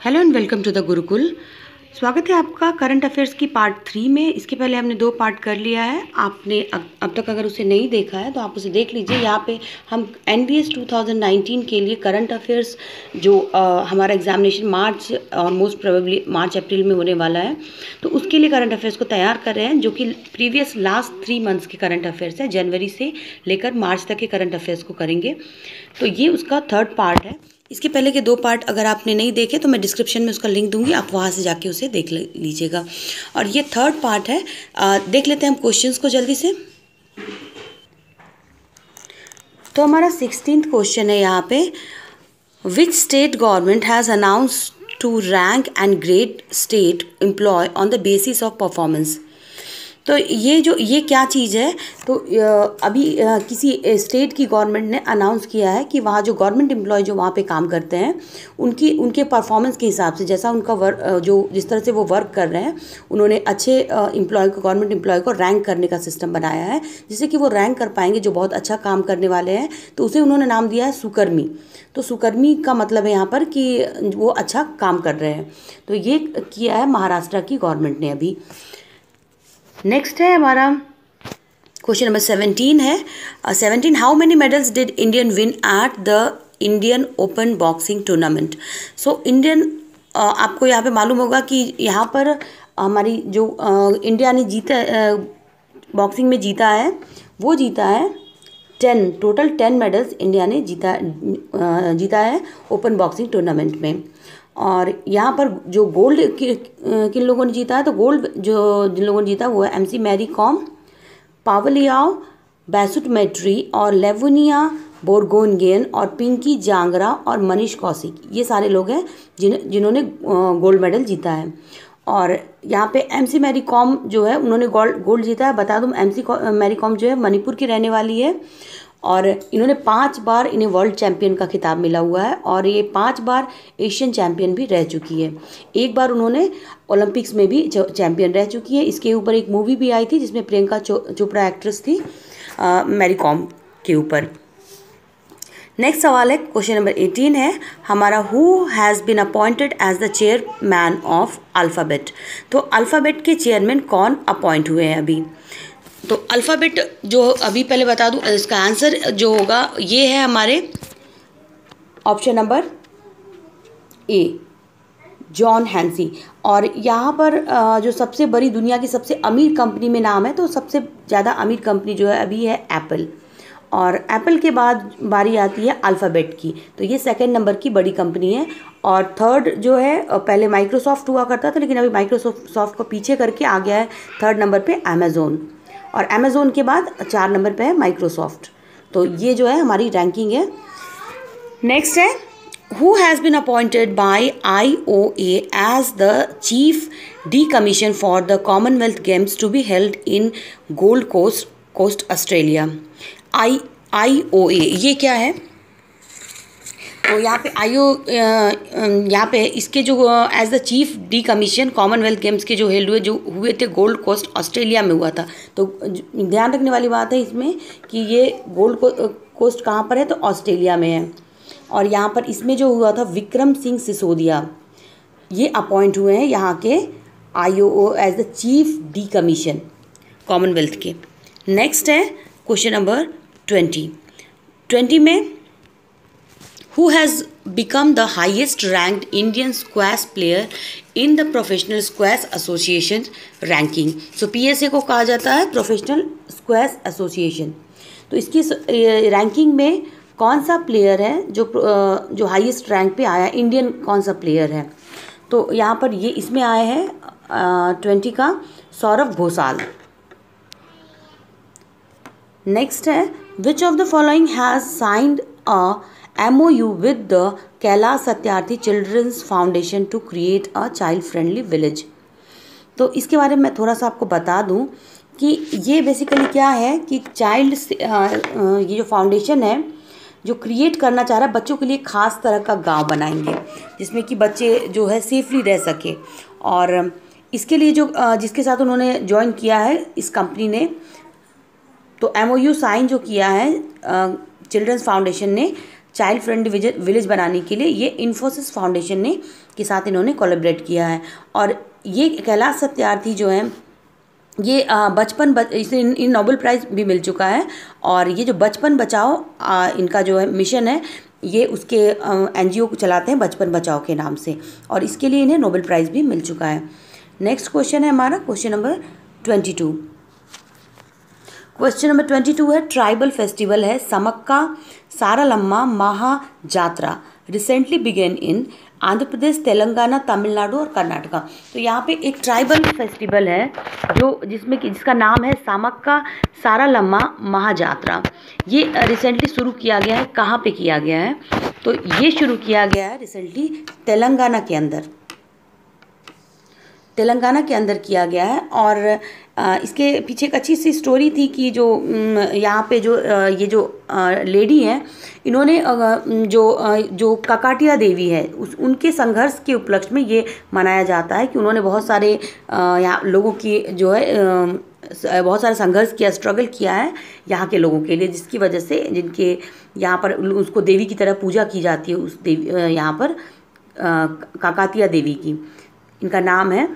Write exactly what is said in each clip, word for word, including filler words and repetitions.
Hello and welcome to the Gurukul. स्वागत है आपका करंट अफेयर्स की पार्ट थ्री में। इसके पहले हमने दो पार्ट कर लिया है। आपने अब तक अगर उसे नहीं देखा है तो आप उसे देख लीजिए। यहाँ पे हम एनडीएस टू थाउजेंड नाइनटीन के लिए करंट अफेयर्स जो आ, हमारा एग्जामिनेशन मार्च और मोस्ट प्रोबेबली मार्च अप्रैल में होने वाला है, तो उसके लिए करंट अफेयर्स को तैयार कर रहे हैं, जो कि प्रीवियस लास्ट थ्री मंथ्स के करंट अफेयर्स है। जनवरी से लेकर मार्च तक के करंट अफेयर्स को करेंगे। तो ये उसका थर्ड पार्ट है। इसके पहले के दो पार्ट अगर आपने नहीं देखे तो मैं डिस्क्रिप्शन में उसका लिंक दूंगी, आप वहाँ से जाके उसे देख लीजिएगा। और ये थर्ड पार्ट है। आ, देख लेते हैं हम क्वेश्चंस को जल्दी से। तो हमारा सिक्सटीन्थ क्वेश्चन है यहाँ पे, which state government has announced to rank and grade state employ on the basis of performance. तो ये जो ये क्या चीज़ है, तो अभी किसी स्टेट की गवर्नमेंट ने अनाउंस किया है कि वहाँ जो गवर्नमेंट एम्प्लॉय जो वहाँ पे काम करते हैं, उनकी उनके परफॉर्मेंस के हिसाब से, जैसा उनका वर्क जो जिस तरह से वो वर्क कर रहे हैं, उन्होंने अच्छे एम्प्लॉय को, गवर्नमेंट एम्प्लॉय को रैंक करने का सिस्टम बनाया है, जिससे कि वो रैंक कर पाएंगे जो बहुत अच्छा काम करने वाले हैं। तो उसे उन्होंने नाम दिया है सुकर्मी। तो सुकर्मी का मतलब है यहाँ पर कि वो अच्छा काम कर रहे हैं। तो ये किया है महाराष्ट्र की गवर्नमेंट ने अभी। नेक्स्ट है हमारा क्वेश्चन नंबर सेवनटीन है। Seventeen, how many medals did Indian win at the Indian Open boxing tournament. So Indian uh, आपको यहाँ पे मालूम होगा कि यहाँ पर हमारी जो uh, इंडिया ने जीता बॉक्सिंग uh, में जीता है, वो जीता है ten, total ten medals India ने जीता uh, जीता है ओपन बॉक्सिंग टूर्नामेंट में। और यहाँ पर जो गोल्ड कि, किन लोगों ने जीता है, तो गोल्ड जो जिन लोगों ने जीता वो है एमसी मैरी कॉम, पावलियाओ, बैसुट मैट्री और लेवुनिया बोरगोनगेन और पिंकी जांगरा और मनीष कौशिक। ये सारे लोग हैं जिन जिन्होंने गोल्ड मेडल जीता है। और यहाँ पे एमसी मैरी कॉम जो है, उन्होंने गोल्ड गोल्ड जीता है। बता दूँ, एमसी मैरी कॉम जो है मणिपुर की रहने वाली है और इन्होंने पांच बार इन्हें वर्ल्ड चैंपियन का खिताब मिला हुआ है और ये पांच बार एशियन चैंपियन भी रह चुकी है। एक बार उन्होंने ओलंपिक्स में भी चैंपियन रह चुकी है। इसके ऊपर एक मूवी भी आई थी जिसमें प्रियंका चोपड़ा एक्ट्रेस थी मैरी कॉम के ऊपर। नेक्स्ट सवाल है, क्वेश्चन नंबर एटीन है हमारा, who has been appointed as the chairman of Alphabet. तो अल्फ़ाबेट के चेयरमैन कौन अपॉइंट हुए हैं अभी। तो अल्फ़ाबेट जो अभी पहले बता दूं, इसका आंसर जो होगा ये है हमारे option number A, John Hennessy. और यहाँ पर जो सबसे बड़ी दुनिया की सबसे अमीर कंपनी में नाम है, तो सबसे ज़्यादा अमीर कंपनी जो है अभी है एप्पल, और एप्पल के बाद बारी आती है अल्फ़ाबेट की। तो ये सेकंड नंबर की बड़ी कंपनी है। और थर्ड जो है, पहले माइक्रोसॉफ्ट हुआ करता था, लेकिन अभी माइक्रोसॉफ्ट को पीछे करके आ गया है थर्ड नंबर पे अमेज़ोन, और अमेज़ोन के बाद चार नंबर पे है माइक्रोसॉफ्ट। तो ये जो है हमारी रैंकिंग है। नेक्स्ट है, who has been appointed by I O A as the chief de commission for the Commonwealth Games to be held in Gold Coast coast Australia. I I O A ये क्या है, तो यहाँ पे आई ओ यहाँ पे इसके जो as the chief de commission Commonwealth Games के जो हेल्ड हुए जो हुए थे गोल्ड कोस्ट ऑस्ट्रेलिया में हुआ था। तो ध्यान रखने वाली बात है इसमें कि ये गोल्ड को, कोस्ट कहाँ पर है, तो ऑस्ट्रेलिया में है। और यहाँ पर इसमें जो हुआ था विक्रम सिंह सिसोदिया, ये अपॉइंट हुए हैं यहाँ के I O O as the chief de commission Commonwealth के। नेक्स्ट है क्वेश्चन नंबर ट्वेंटी। ट्वेंटी में, who has become the highest ranked Indian squash player in the Professional Squash Association ranking। so P S A को कहा जाता है professional squash association. तो इसकी ranking में कौन सा प्लेयर है जो जो हाईएस्ट रैंक पे आया, इंडियन कौन सा प्लेयर है, तो यहाँ पर ये इसमें आए हैं ट्वेंटी का सौरभ घोषाल। नेक्स्ट है, which of the following has signed a M O U with the Kailash Satyarthi children's foundation to create a child friendly village. तो इसके बारे में मैं थोड़ा सा आपको बता दूं कि ये बेसिकली क्या है कि चाइल्ड ये जो फाउंडेशन है जो क्रिएट करना चाह रहा है, बच्चों के लिए खास तरह का गांव बनाएंगे जिसमें कि बच्चे जो है सेफली रह सके। और इसके लिए जो जिसके साथ उन्होंने ज्वाइन किया है इस कंपनी ने, तो एम ओ यू साइन जो किया है चिल्ड्रंस फाउंडेशन ने चाइल्ड फ्रेंडली विलेज बनाने के लिए ये इन्फोसिस फाउंडेशन ने के साथ इन्होंने कोलैबोरेट किया है। और ये कैलाश सत्यार्थी जो है ये बचपन बच इसे इन, इन नोबेल प्राइज़ भी मिल चुका है। और ये जो बचपन बचाओ आ, इनका जो है मिशन है, ये उसके एनजीओ को चलाते हैं बचपन बचाओ के नाम से, और इसके लिए इन्हें नोबेल प्राइज़ भी मिल चुका है। नेक्स्ट क्वेश्चन है हमारा question number twenty two. Question number twenty two है ट्राइबल फेस्टिवल है Sammakka Saralamma Mahajatra recently began in Andhra Pradesh, Telangana, Tamil Nadu और कर्नाटका। तो यहाँ पे एक ट्राइबल फेस्टिवल है जो जिसमें कि जिसका नाम है समक्का सारालम्मा महाजात्रा। ये रिसेंटली शुरू किया गया है। कहाँ पे किया गया है? तो ये शुरू किया गया है रिसेंटली तेलंगाना के अंदर, तेलंगाना के अंदर किया गया है। और इसके पीछे एक अच्छी सी स्टोरी थी कि जो यहाँ पे जो ये जो लेडी हैं, इन्होंने जो जो काकाटिया देवी है उस उनके संघर्ष के उपलक्ष्य में ये मनाया जाता है कि उन्होंने बहुत सारे यहाँ लोगों की जो है बहुत सारा संघर्ष किया, स्ट्रगल किया है यहाँ के लोगों के लिए, जिसकी वजह से जिनके यहाँ पर उसको देवी की तरह पूजा की जाती है उस देवी यहाँ पर काकातिया देवी की, इनका नाम है।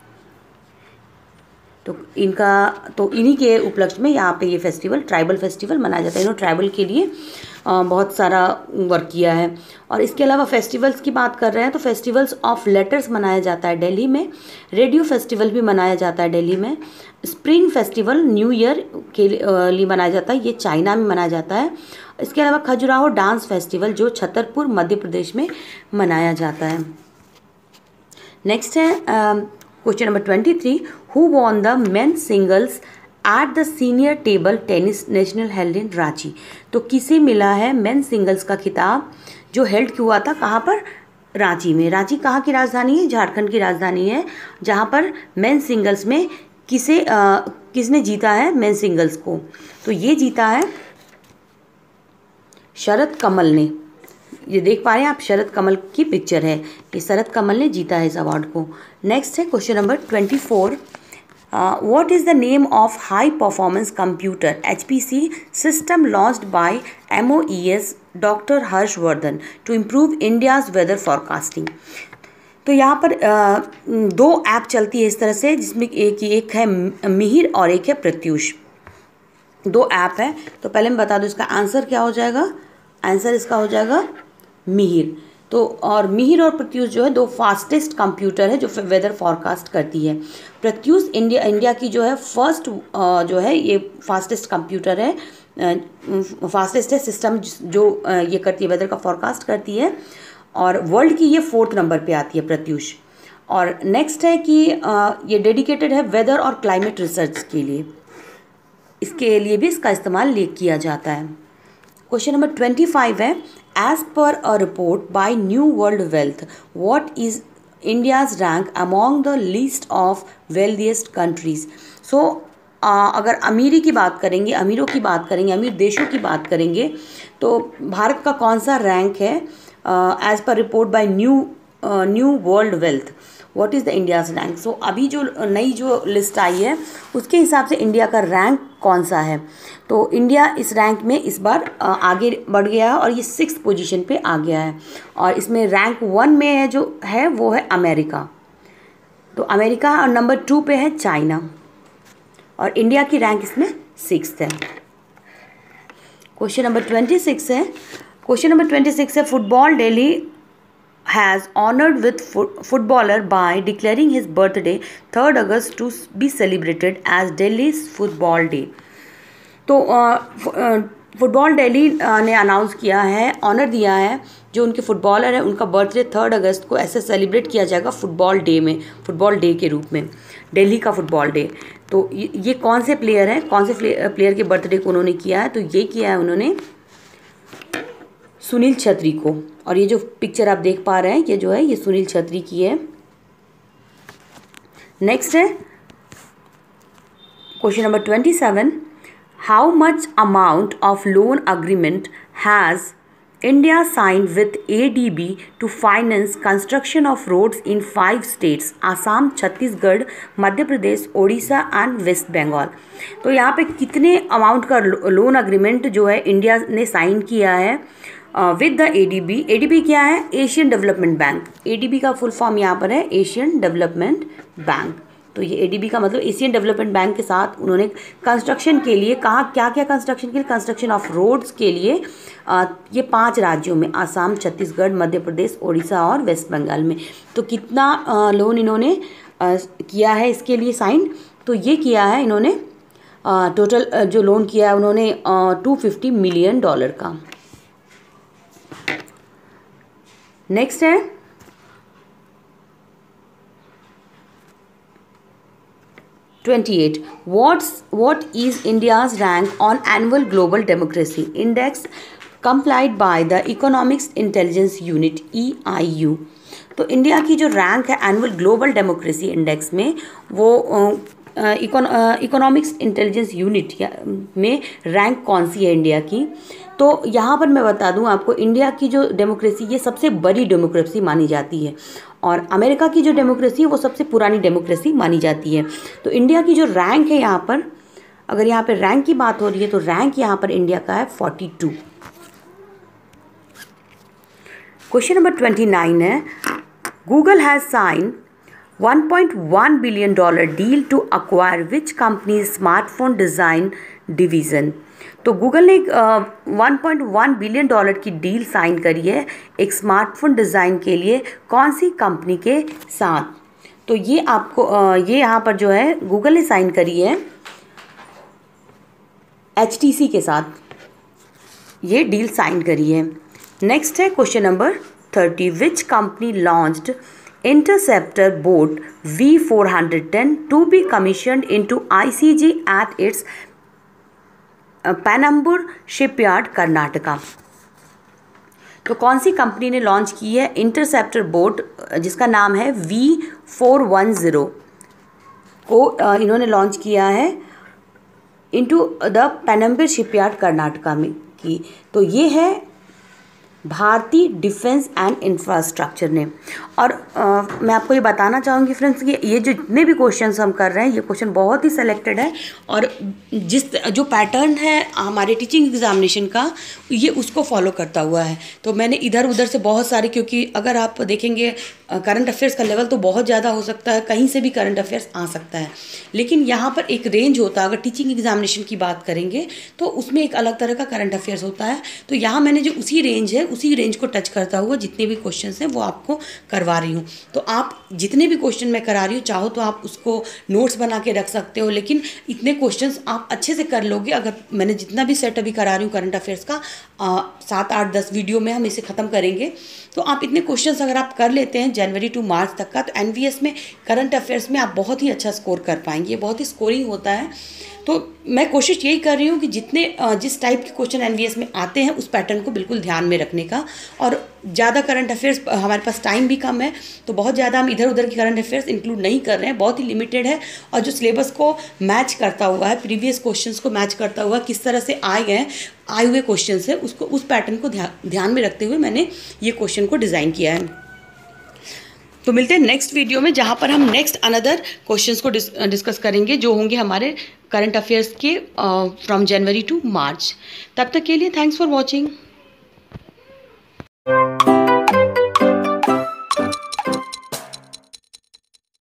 तो इनका तो इन्हीं के उपलक्ष्य में यहाँ पे ये फेस्टिवल ट्राइबल फेस्टिवल मनाया जाता है। इन्होंने ट्राइबल के लिए बहुत सारा वर्क किया है। और इसके अलावा फेस्टिवल्स की बात कर रहे हैं तो फेस्टिवल्स ऑफ लेटर्स मनाया जाता है दिल्ली में, रेडियो फेस्टिवल भी मनाया जाता है दिल्ली में, स्प्रिंग फेस्टिवल न्यू ईयर के लिए मनाया जाता है, ये चाइना में मनाया जाता है। इसके अलावा खजुराहो डांस फेस्टिवल जो छतरपुर मध्य प्रदेश में मनाया जाता है। नेक्स्ट है question number twenty three, who won the men singles at the senior table tennis national held in Ranchi. तो किसे मिला है मेन सिंगल्स का खिताब जो हेल्ड हुआ था कहाँ पर? रांची में। रांची कहाँ की राजधानी है? झारखंड की राजधानी है, जहाँ पर मेन सिंगल्स में किसे आ, किसने जीता है मेन सिंगल्स को? तो ये जीता है शरद कमल ने। ये देख पा रहे हैं आप, शरद कमल की पिक्चर है, ये शरद कमल ने जीता है इस अवार्ड को। नेक्स्ट है question number twenty four, what is the name of high performance computer H P C system launched by M O E S doctor Harshvardhan to improve India's weather forecasting. तो यहाँ पर uh, दो app चलती है इस तरह से, जिसमें एक एक है मिहिर और एक है प्रत्यूष, दो ऐप है। तो पहले मैं बता दूँ इसका आंसर क्या हो जाएगा। आंसर इसका हो जाएगा मिहिर। तो और मिहिर और प्रत्यूष जो है दो फास्टेस्ट कंप्यूटर है जो वेदर फॉरकास्ट करती है। प्रत्यूष इंडिया इंडिया की जो है फर्स्ट जो है ये फास्टेस्ट कंप्यूटर है, फास्टेस्ट है सिस्टम जो ये करती है वेदर का फॉरकास्ट करती है, और वर्ल्ड की ये फोर्थ नंबर पे आती है प्रत्यूष। और नेक्स्ट है कि ये डेडिकेटेड है वेदर और क्लाइमेट रिसर्च के लिए, इसके लिए भी इसका इस्तेमाल किया जाता है। क्वेश्चन नंबर ट्वेंटी फाइव है, as per a report by New World Wealth what is India's rank among the list of wealthiest countries. So अगर अमीरी की बात करेंगे, अमीरों की बात करेंगे, अमीर देशों की बात करेंगे, तो भारत का कौन सा रैंक है as per report by New New World Wealth what is the India's rank. So अभी जो नई जो लिस्ट आई है उसके हिसाब से इंडिया का रैंक कौन सा है। तो इंडिया इस रैंक में इस बार आगे बढ़ गया है और ये सिक्स पोजीशन पे आ गया है। और इसमें रैंक वन में है जो है वो है अमेरिका, तो अमेरिका, और नंबर टू पे है चाइना, और इंडिया की रैंक इसमें सिक्स है। क्वेश्चन नंबर ट्वेंटी सिक्स है क्वेश्चन नंबर ट्वेंटी सिक्स है football Delhi has honored with footballer by declaring his birthday third August to be celebrated as Delhi's football day। तो football Delhi ने announce किया है, honour दिया है जो उनके फुटबॉलर है, उनका बर्थडे थर्ड अगस्त को ऐसे सेलिब्रेट किया जाएगा फुटबॉल डे में, फुटबॉल डे के रूप में, दिल्ली का फुटबॉल डे। तो ये कौन से प्लेयर हैं, कौन से प्लेयर के बर्थडे को उन्होंने किया है? तो ये किया है उन्होंने सुनील छेत्री को। और ये जो पिक्चर आप देख पा रहे हैं ये जो है ये सुनील छेत्री की है। नेक्स्ट है question number twenty seven, how much amount of loan agreement has India signed with A D B to finance construction of roads in five states Assam, Chhattisgarh, Madhya Pradesh, Odisha and West Bengal. तो यहाँ पे कितने अमाउंट का लोन अग्रीमेंट जो है इंडिया ने sign किया है विद द एडीबी। एडीबी क्या है? Asian development bank. एडीबी का फुल फॉर्म यहाँ पर है एशियन डेवलपमेंट बैंक। तो ये एडीबी का मतलब एशियन डेवलपमेंट बैंक के साथ उन्होंने कंस्ट्रक्शन के लिए कहा, क्या क्या कंस्ट्रक्शन के लिए? कंस्ट्रक्शन ऑफ रोड्स के लिए आ, ये पांच राज्यों में, आसाम, छत्तीसगढ़, मध्य प्रदेश, उड़ीसा और वेस्ट बंगाल में। तो कितना लोन इन्होंने आ, किया है इसके लिए साइन? तो ये किया है इन्होंने टोटल जो लोन किया है उन्होंने टू फिफ्टी मिलियन डॉलर का। नेक्स्ट है twenty-eight. What's what is India's rank on annual global democracy index complied by the Economics Intelligence Unit E I U? तो इंडिया की जो रैंक है एनुअल ग्लोबल डेमोक्रेसी इंडेक्स में, वो economics intelligence unit में rank कौन सी है इंडिया की? तो यहाँ पर मैं बता दूँ आपको, इंडिया की जो डेमोक्रेसी ये सबसे बड़ी डेमोक्रेसी मानी जाती है और अमेरिका की जो डेमोक्रेसी है वो सबसे पुरानी डेमोक्रेसी मानी जाती है। तो इंडिया की जो रैंक है यहाँ पर, अगर यहाँ पर रैंक की बात हो रही है तो रैंक यहाँ पर इंडिया का है forty two. Question number twenty nine है, Google has sign one point one billion dollar deal to acquire which company's smartphone design division? तो गूगल ने one point one billion dollar की डील साइन करी है एक smartphone design के लिए, कौन सी कंपनी के साथ? तो ये आपको uh, ये यहाँ पर जो है गूगल ने साइन करी है एच टी सी के साथ, ये डील साइन करी है। नेक्स्ट है question number thirty, which company launched Interceptor boat V four ten to be commissioned into I C G at its Panambur shipyard, Karnataka? तो कौन सी कंपनी ने लॉन्च की है इंटरसेप्टर बोट जिसका नाम है वी फोर वन ज़ीरो को इन्होंने लॉन्च किया है into the Panambur shipyard Karnataka में की? तो ये है भारतीय डिफेंस एंड इंफ्रास्ट्रक्चर ने। और आ, मैं आपको ये बताना चाहूँगी फ्रेंड्स कि ये जो जितने भी क्वेश्चंस हम कर रहे हैं ये क्वेश्चन बहुत ही सेलेक्टेड है और जिस जो पैटर्न है हमारे टीचिंग एग्जामिनेशन का ये उसको फॉलो करता हुआ है। तो मैंने इधर उधर से बहुत सारे, क्योंकि अगर आप देखेंगे करंट अफेयर्स का लेवल तो बहुत ज़्यादा हो सकता है, कहीं से भी करंट अफेयर्स आ सकता है, लेकिन यहाँ पर एक रेंज होता है। अगर टीचिंग एग्जामिनेशन की बात करेंगे तो उसमें एक अलग तरह का करंट अफेयर्स होता है। तो यहाँ मैंने जो उसी रेंज है उसी रेंज को टच करता हुआ जितने भी क्वेश्चंस हैं वो आपको करवा रही हूँ। तो आप जितने भी क्वेश्चन मैं करा रही हूँ चाहो तो आप उसको नोट्स बना के रख सकते हो, लेकिन इतने क्वेश्चंस आप अच्छे से कर लोगे अगर मैंने जितना भी सेट अभी करा रही हूँ करंट अफेयर्स का, आ, सात आठ दस वीडियो में हम इसे ख़त्म करेंगे। तो आप इतने क्वेश्चंस अगर आप कर लेते हैं जनवरी टू मार्च तक का, तो एनवीएस में करंट अफेयर्स में आप बहुत ही अच्छा स्कोर कर पाएंगे। ये बहुत ही स्कोरिंग होता है। तो मैं कोशिश यही कर रही हूँ कि जितने जिस टाइप के क्वेश्चन एनवीएस में आते हैं उस पैटर्न को बिल्कुल ध्यान में रखने का। और ज़्यादा करंट अफेयर्स, हमारे पास टाइम भी कम है तो बहुत ज़्यादा हम इधर उधर की करंट अफेयर्स इंक्लूड नहीं कर रहे हैं, बहुत ही लिमिटेड है। और जो सिलेबस को मैच करता हुआ है, प्रीवियस क्वेश्चंस को मैच करता हुआ किस तरह से आए गए आए हुए क्वेश्चन है उसको उस पैटर्न को ध्यान में रखते हुए मैंने ये क्वेश्चन को डिज़ाइन किया है। तो मिलते हैं नेक्स्ट वीडियो में जहाँ पर हम नेक्स्ट अनदर क्वेश्चंस को डिस, डिस्कस करेंगे जो होंगे हमारे करंट अफेयर्स के फ्रॉम जनवरी टू मार्च। तब तक के लिए थैंक्स फॉर वॉचिंग।